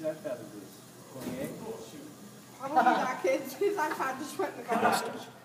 She's had feather boots. 28? Probably that kid. She's I've had this one in the garage.